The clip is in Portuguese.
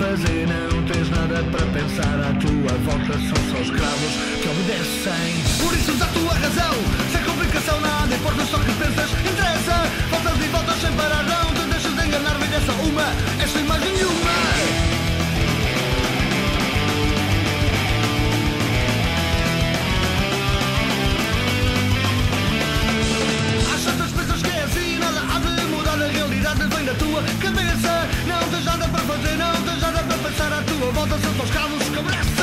fazer, não tens nada para pensar. À tua volta são só escravos que obedecem. Por isso usa a tua razão, sem complicação, nada importa, só que pensas interessa. Voltas e voltas sem parar, não te deixes de enganar. Vida é só uma, é sem mais nenhuma. Vem da tua cabeça, não tens nada para fazer, não tens nada para pensar. À tua volta são só escravos que obedecem.